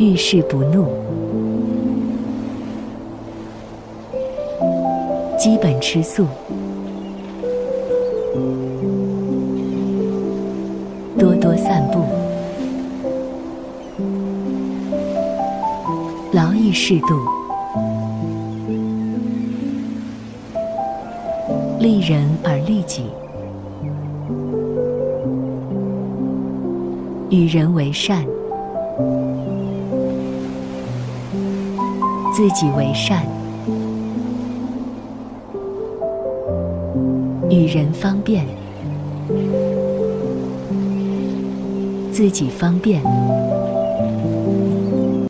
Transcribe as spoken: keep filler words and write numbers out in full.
遇事不怒，基本吃素，多多散步，劳逸适度，利人而利己，与人为善，自己为善，与人方便，自己方便。